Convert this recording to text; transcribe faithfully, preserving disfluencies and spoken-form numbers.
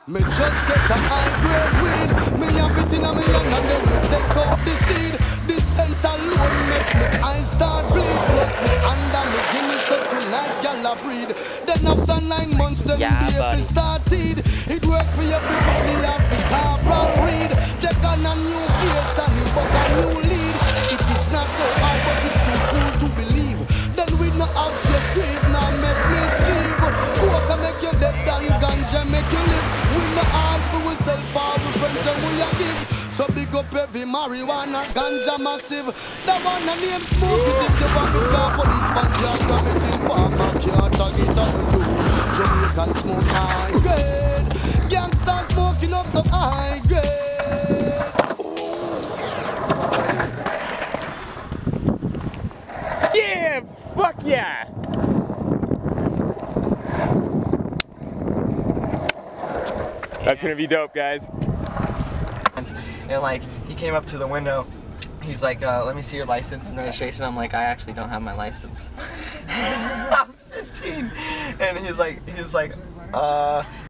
Me just get a high grade weed. Me have it in a me hand and then me take out the seed. The scent alone make me eyes start bleed. Plus me under me Guinness up tonight, y'all a breed. Then after nine months, then Yeah, baby buddy. started. It work for everybody, have the car breed. Take on a new face and it got a new lead. It is not so hard, but it's too cool to believe. Then we no have stress grief, now make mischief. Coca make you dead and ganja make you live. We no hard for we sell for we friends and we a give. So big up every marijuana, ganja massive. The one a name Smokey Dick, the one with car policeman can't grab it in farmer, can't tag it on the loop. Jamaican smoke high grade, gangsters smoking up some high grade. Yeah, fuck yeah. That's gonna be dope, guys. And like, he came up to the window. He's like, uh, let me see your license and registration. I'm like, I actually don't have my license. I was fifteen. And he's like, he's like, uh,